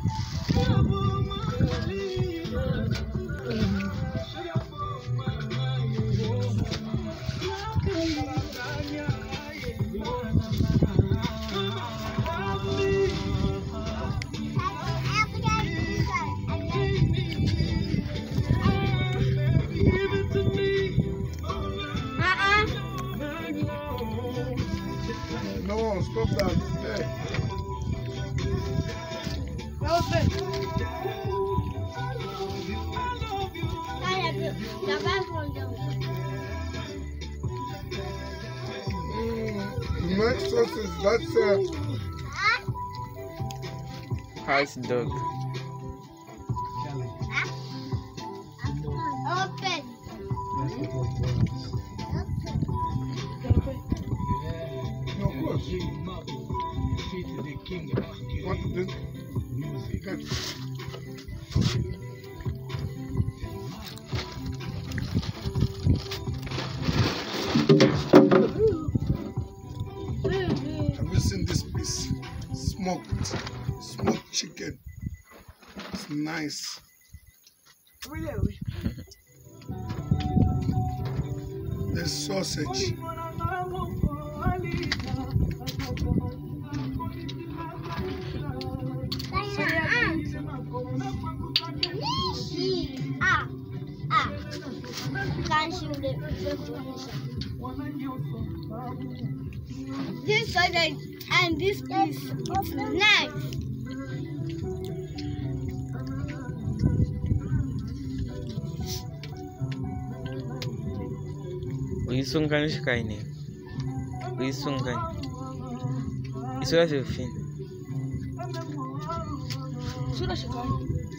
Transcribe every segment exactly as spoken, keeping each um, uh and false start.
No, stop that. Hey. Open. Mm, next sausage, that's uh, House dog. Open. no, of course. Want to drink? Good. Have you seen this piece? Smoked, smoked chicken. It's nice. There's sausage. Ah, ah. This sausage and this piece is nice. Uyisungan shi kai ne. Uyisungan. Isuwa se fin. Sura shikari.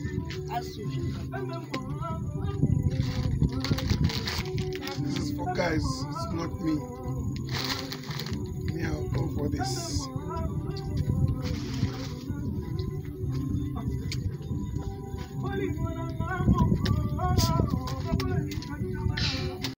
This is for guys, it's not me. Me, I'll go for this.